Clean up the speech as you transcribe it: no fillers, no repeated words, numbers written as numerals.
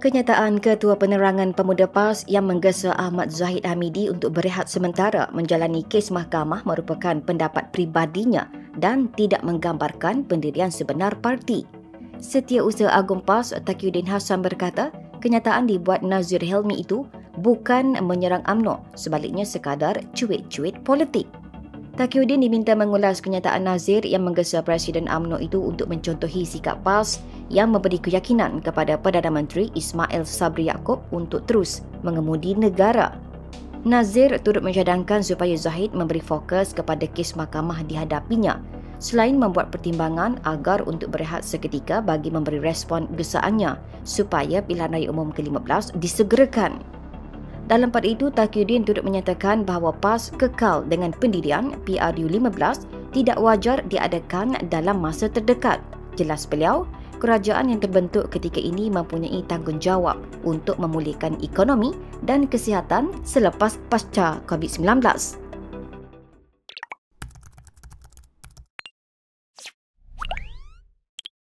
Kenyataan Ketua Penerangan Pemuda PAS yang menggesa Ahmad Zahid Hamidi untuk berehat sementara menjalani kes mahkamah merupakan pendapat peribadinya dan tidak menggambarkan pendirian sebenar parti. Setiausaha Agung PAS Taqiyuddin Hassan berkata, kenyataan dibuat Nazir Helmi itu bukan menyerang UMNO, sebaliknya sekadar cuit-cuit politik. Taqiyuddin diminta mengulas kenyataan Nazir yang menggesa Presiden UMNO itu untuk mencontohi sikap PAS yang memberi keyakinan kepada Perdana Menteri Ismail Sabri Yaakob untuk terus mengemudi negara. Nazir turut mencadangkan supaya Zahid memberi fokus kepada kes mahkamah dihadapinya selain membuat pertimbangan agar untuk berehat seketika bagi memberi respon gesaannya supaya pilihan raya umum ke-15 disegerakan. Dalam pada itu, Taqiyuddin turut menyatakan bahawa PAS kekal dengan pendirian PRU15 tidak wajar diadakan dalam masa terdekat. Jelas beliau, kerajaan yang terbentuk ketika ini mempunyai tanggungjawab untuk memulihkan ekonomi dan kesihatan selepas pasca COVID-19.